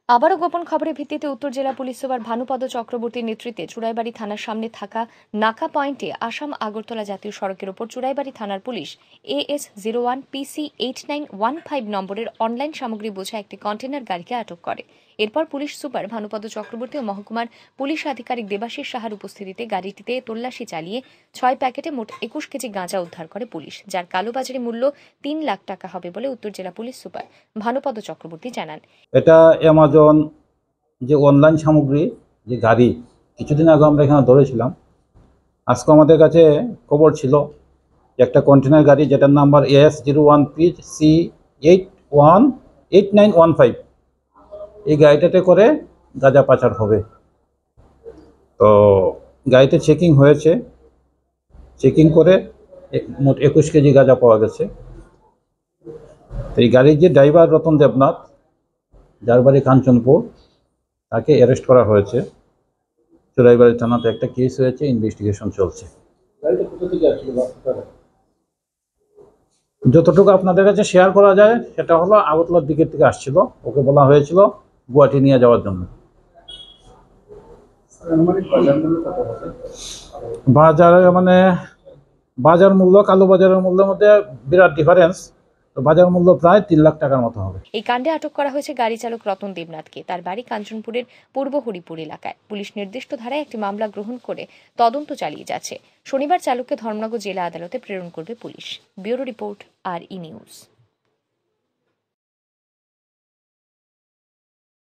আবারও গোপন খবরের ভিত্তিতে উত্তর জেলা পুলিশ সুপার ভানুপদ চক্রবর্তীর নেতৃত্বে চুড়াইবাড়ি থানার সামনে থাকা নাকা পয়েন্টে আসাম আগরতলা জাতীয় সড়কের ওপর চুড়াইবাড়ি থানার পুলিশ AS01 PC 8915 নম্বরের অনলাইন সামগ্রী বোঝা একটি কন্টেনার গাড়িকে আটক করে। এরপর পুলিশ সুপার ভানুপদ চক্রবর্তী ও মহকুমার পুলিশ আধিকারিক দেবাশিস সাহার উপস্থিতিতে গাড়িটিতে তল্লাশি চালিয়ে 6 প্যাকেটে মোট 21 কেজি গাঁজা উদ্ধার করে পুলিশ, যার কালোবাজারি মূল্য 3 লাখ টাকা হবে বলে উত্তর জেলা পুলিশ সুপার ভানুপদ চক্রবর্তী জানান। এটা অ্যামাজন যে অনলাইন সামগ্রী যে গাড়ি কিছুদিন আগে আমরা এখানে ধরেছিলাম। আজকে আমাদের কাছে খবর ছিল একটা কন্টেনার গাড়ি যেটার নাম্বার AS01 PC 8915, এই গাড়িটাতে করে গাঁজা পাচার হবে। তো গাড়িতে চেকিং হয়েছে, চেকিং করে মোট 21 কেজি গাঁজা পাওয়া গেছে। এই গাড়ির যে ড্রাইভার রতন দেবনাথ, যার বাড়ি কাঞ্চনপুর, তাকে অ্যারেস্ট করা হয়েছে। চুড়াইবাড়ি থানাতে একটা কেস হয়েছে, ইনভেস্টিগেশন চলছে। যতটুকু আপনাদের কাছে শেয়ার করা যায় সেটা হলো আগরতলার দিকের থেকে আসছিল, ওকে বলা হয়েছিল গুয়াহাটি নিয়ে যাওয়ার জন্য। বাজারে মানে বাজার মূল্য কালো বাজারের মূল্যের মধ্যে বিরাট ডিফারেন্স। তো বাজার মূল্য প্রায় 3 লাখ টাকার মতো হবে। এই কাণ্ডে আটক করা হয়েছে গাড়ি চালক রতন দেবনাথকে। তার বাড়ি কাঞ্চনপুরের পূর্ব হরিপুর এলাকায়। পুলিশ নির্দিষ্ট ধারায় একটি মামলা গ্রহণ করে তদন্ত চালিয়ে যাচ্ছে। শনিবার চালককে ধর্মনগর জেলা আদালতে প্রেরণ করবে police. Bureau report, RE news.